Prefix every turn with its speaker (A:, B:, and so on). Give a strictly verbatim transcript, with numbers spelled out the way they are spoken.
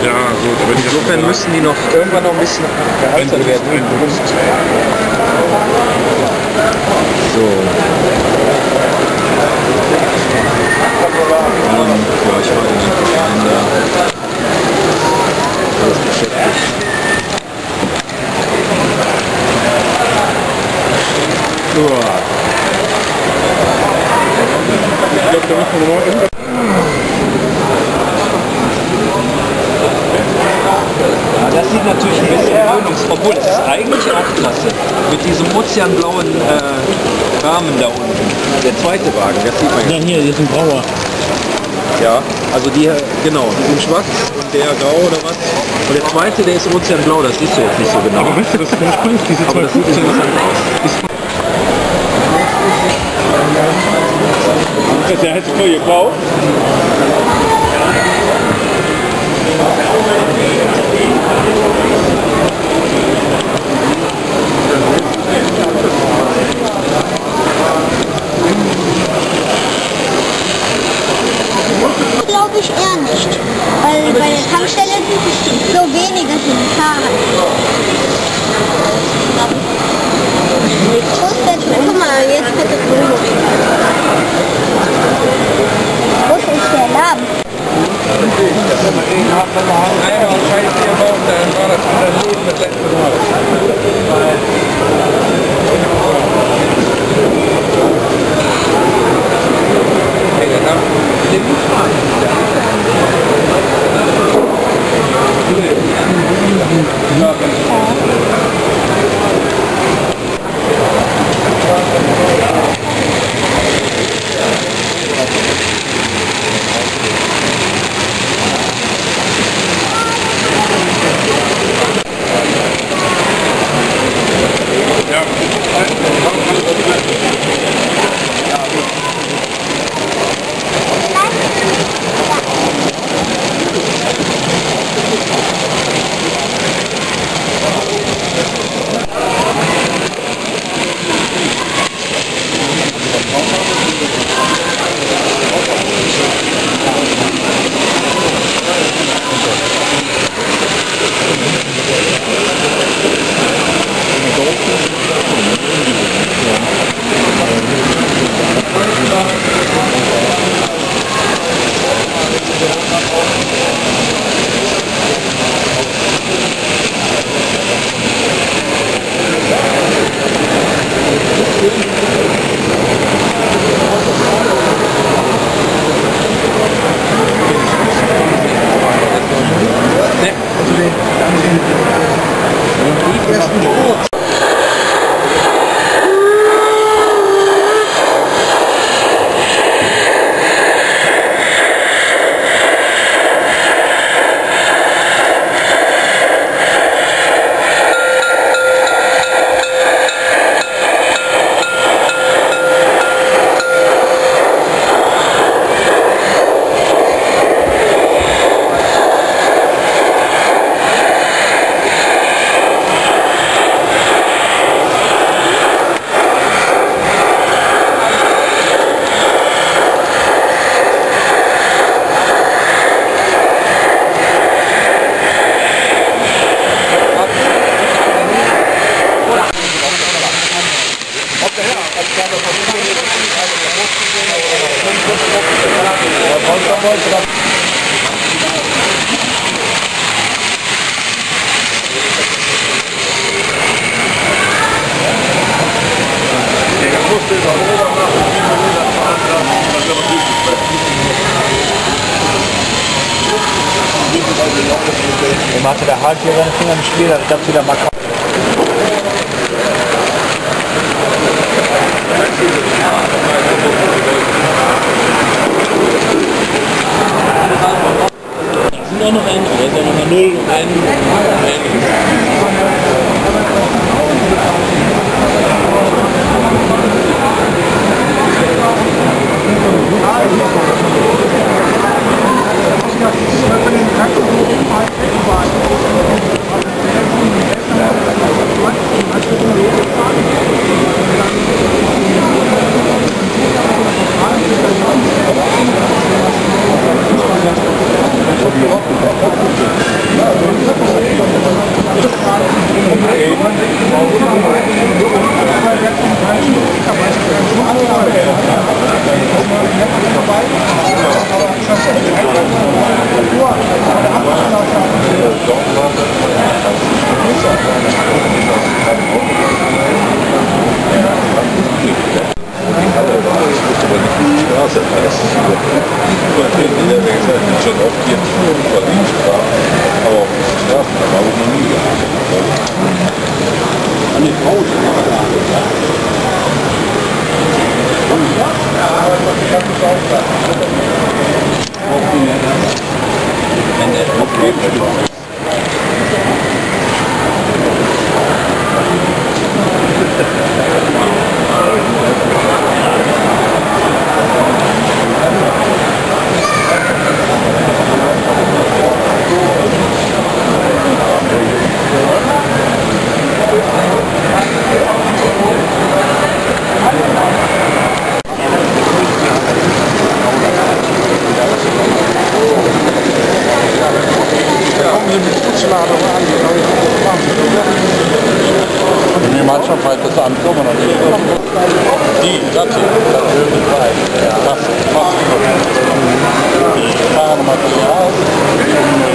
A: Ja, gut, aber nicht
B: Insofern müssen die noch irgendwann noch ein bisschen gehalten werden. So. Und, ja, ich war in den Kalender. Alles beschäftigt. Uah. Ich glaube, da müssen wir noch irgendwas. Das sieht natürlich ein bisschen gewöhnungs, obwohl es ist eigentlich auch klasse. Mit diesem ozeanblauen äh, Rahmen da unten. Der zweite Wagen, das sieht man
A: Ja,
B: jetzt.
A: hier, hier ist ein grauer.
B: Ja, also die, genau, die sind schwarz und der grau oder was. Und der zweite, der ist ozeanblau, das siehst du jetzt nicht so genau.
A: Aber weißt du, das ist ganz spannend, diese
B: Aber
A: zwei
B: das sieht
A: Punkte.
B: interessant aus.
A: Der hätte voll gekauft.
C: Glaube ich eher nicht, weil bei der Tankstelle so weniger sind fahren. Wo ist der Typ? Guck mal, jetzt wird es Bruno. Wo ist uns der Laden?
D: Dem hatte der Hart hier seine Finger im Spiel, ich glaube wieder mal kaum.
A: Es sind auch noch ein, da ist ja nochmal null und ein ähnliches.
D: Thank you.
E: komen ze met voedselladeren aan. Die Mannschaft halt das ankommen natürlich.
A: Die, dat hier, dat is de prijs. Ja, dat is vast. Die gaan materiaal.